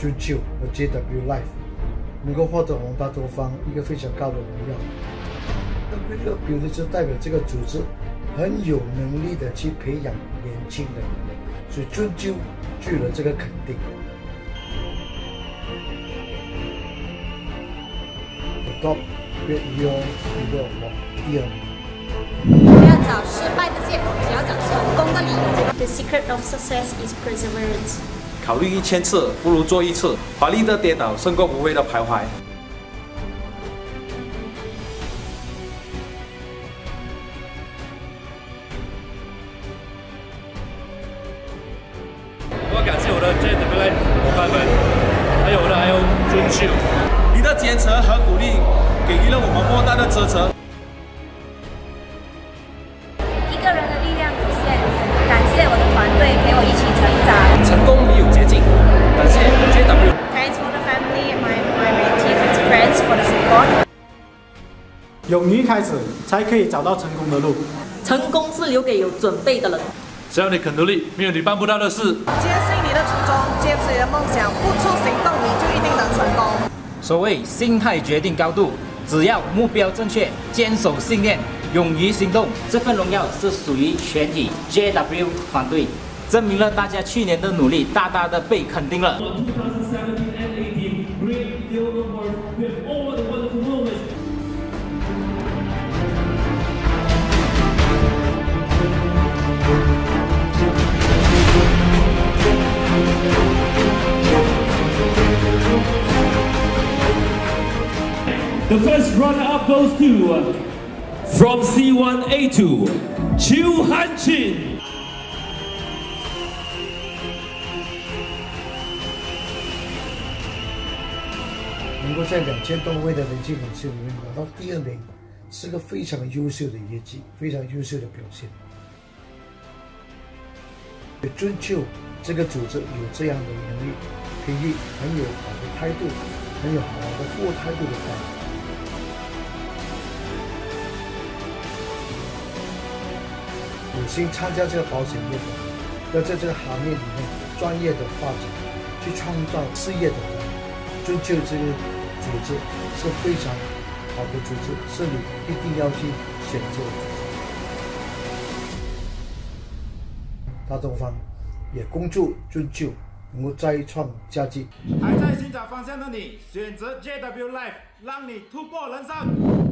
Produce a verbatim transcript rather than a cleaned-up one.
追求和 J W Life 能够获得我们大东方一个非常高的荣耀。W W 就代表这个组织很有能力的去培养年轻人，所以追究具了这个肯定。Top Great Year Leader Award 第二名。 不要找失败的借口，只要找成功的理由。The secret of success is perseverance。 考虑一千次，不如做一次。华丽的跌倒胜过无谓的徘徊。 我要感谢我的 J W Life 伙伴们，还有我的 I O 尊秀。你的坚持和鼓励，给予了我们莫大的支持。 一个人的力量有限，感谢我的团队陪我一起成长。 成功没有捷径，感谢 J W。 Thanks for the family and my my relatives and friends for the support。 勇于开始，才可以找到成功的路。 成功是留给有准备的人。 只要你肯努力，没有你办不到的事。 坚信你的初衷，坚持你的梦想，付出行动，你就一定能成功。 所谓心态决定高度，只要目标正确，坚守信念，勇于行动，这份荣耀是属于全体 J W 团队，证明了大家去年的努力大大的被肯定了。 The first runner-up goes to from C one A two, Chu Hanchin. 能够在两千多位的年轻领袖里面拿到第二名，是个非常优秀的业绩，非常优秀的表现。追求这个组织有这样的能力，培育很有好的态度，很有好的服务态度的干部。有心参加这个保险业的人，要在这个行业里面专业的发展，去创造事业的人，追求这个组织是非常好的组织，是你一定要去选择的。大东方也恭祝追求能够再创佳绩。 还在寻找方向的你，选择 J W Life， 让你突破人生。